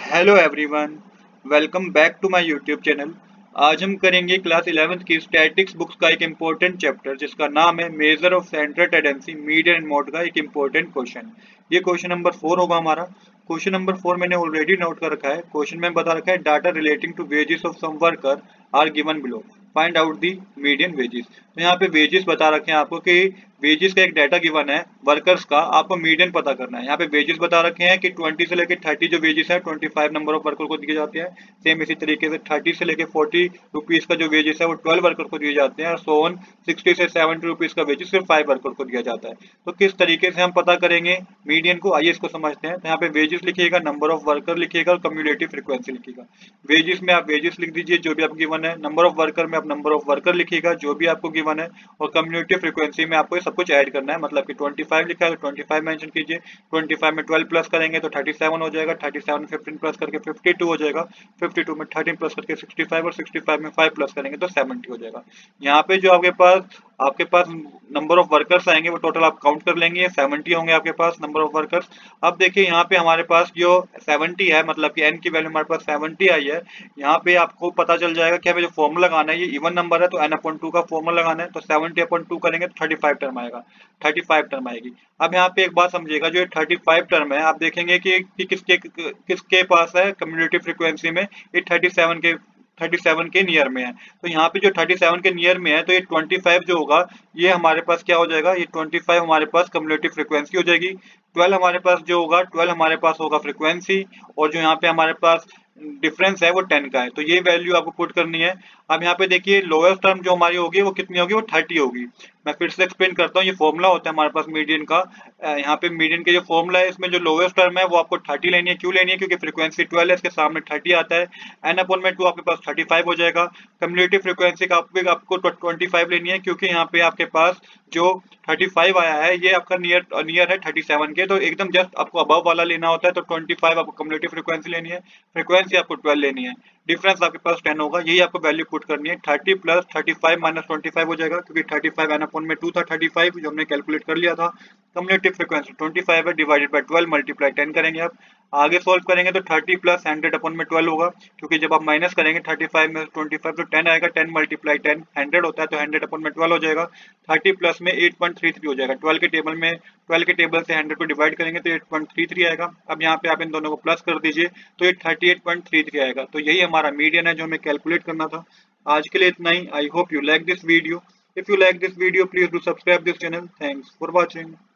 Hello everyone, welcome back to my YouTube channel. आज हम करेंगे क्लास 11th की स्टैटिक्स बुक्स का एक इम्पोर्टेंट चैप्टर जिसका नाम है measure of central tendency median and mode का एक इम्पोर्टेंट क्वेश्चन। ये क्वेश्चन नंबर 4 होगा हमारा। क्वेश्चन नंबर 4 मैंने ऑलरेडी नोट कर रखा है। क्वेश्चन में बता रखा है data relating to wages of some worker are given below, find out the median wages. तो यहाँ पे वेजेस बता रखे हैं आपको कि वेजेस का एक डाटा गिवन है वर्कर्स का, आपको मीडियन पता करना है। यहाँ पे वेजेस बता रखे हैं कि 20 से लेके 30 जो वेजेस है 25 नंबर ऑफ वर्कर को दिए जाते हैं। सेम इसी तरीके से 30 से लेके 40 रुपीज का जो वेजेस है वो 12 वर्कर को दिए जाते हैं, और सो ऑन 60 से 70 रुपीज का वेजेस सिर्फ 5 वर्कर को दिया जाता है। तो किस तरीके से हम पता करेंगे मीडियन को, आइए इसको समझते हैं। तो यहाँ पे वेजेस लिखिएगा, नंबर ऑफ वर्कर लिखिएगा और कम्युलेटिव फ्रीक्वेंसी लिखिएगा। वेजेस में आप वेजेस लिख दीजिए जो भी आपको गिवन है, नंबर ऑफ वर्कर में आप नंबर ऑफ वर्कर लिखिएगा जो भी आपको गिवन है, और कम्युनिटी फ्रीक्वेंसी में आपको ये सब कुछ ऐड करना है। मतलब कि 25 लिखा है तो 25 मेंशन कीजिए, 25 में 12 प्लस करेंगे तो 37 हो जाएगा, 37 में 15 प्लस करके 52 हो जाएगा, 52 में 13 प्लस करके 65, और 65 में 5 प्लस करेंगे तो 70 हो जाएगा। यहाँ पे जो आपके पास नंबर ऑफ वर्कर्स आएंगे वो टोटल आप काउंट कर लेंगे, 70 होंगे आपके पास नंबर ऑफ वर्कर्स। अब देखिए यहाँ पे हमारे पास जो 70 है, मतलब कि n की वैल्यू हमारे पास 70 आई है। यहाँ पे आपको पता चल जाएगा कि हमें जो फॉर्मूला लगाना है ये इवन नंबर है तो n/2 का फॉर्मूला लगाना है। तो 70/2 करेंगे तो 35 टर्म आएगा, 35 टर्म आएगी। अब यहाँ पे एक बात समझिएगा, जो ये 35 टर्म है आप देखेंगे कि किसके पास है कम्युनिटी फ्रीक्वेंसी में, ये 37 के नियर में है। तो यहाँ पे जो 37 के नियर में है तो ये 25 जो होगा ये हमारे पास क्या हो जाएगा, ये 25 हमारे पास कम्युलेटिव फ्रीक्वेंसी हो जाएगी। 12 हमारे पास जो होगा, 12 हमारे पास होगा फ्रीक्वेंसी, और जो यहाँ पे हमारे पास डिफरेंस है वो 10 का है। तो ये वैल्यू आपको पुट करनी है। अब यहाँ पे देखिए लोएस्ट टर्म जो हमारी होगी वो कितनी होगी, वो 30 होगी। मैं फिर से एक्सप्लेन करता हूँ, ये फॉर्मूला होता है हमारे पास मीडियन का। यहाँ पे मीडियन के जो फॉर्मूला है इसमें जो लोएस्ट टर्म है वो आपको 30 लेनी है। क्यों लेनी है, क्योंकि फ्रीक्वेंसी 12 है, इसके सामने 30 आता है, n/2 आपके पास 35 हो जाएगा। कम्युलेटिव फ्रीक्वेंसी का आपको 25 लेनी है, क्योंकि यहाँ पे आपके पास जो 35 आया है ये आपका नियर है 37 के, तो एकदम जस्ट आपको अबव वाला लेना होता है। तो 25 आपको कम्युलेटिव फ्रीक्वेंसी लेनी है, फ्रीक्वेंसी आपको 12 लेनी है, डिफरेंस आपके पास 10 होगा। यही आपको वैल्यू पुट करनी है। 30 प्लस 35 माइनस 25 हो जाएगा, क्योंकि 35 n/2 था, 35 जो हमने कैलकुलेट कर लिया था। कम्युलेटिव फ्रीक्वेंसी 25 है, डिवाइडेड बाय 12 मल्टीप्लाई 10 करेंगे। आप आगे सोल्व करेंगे तो 30 प्लस 100/12 होगा, क्योंकि जब आप माइनस करेंगे 35 में 25 तो 10 आएगा, 10 मल्टीप्लाई 10 100 होता है, तो 100/12 हो जाएगा। 30 प्लस में 8.33 हो जाएगा। 12 के टेबल से 100 को डिवाइड करेंगे तो 8.33 आएगा। अब यहाँ पे आप इन दोनों को प्लस कर दीजिए तो ये 38.33 आएगा। तो यही हमारा मीडियन है जो हमें कैलकुलेट करना था। आज के लिए इतना ही। I hope you like this video. If you like this video please do subscribe this channel. Thanks for watching.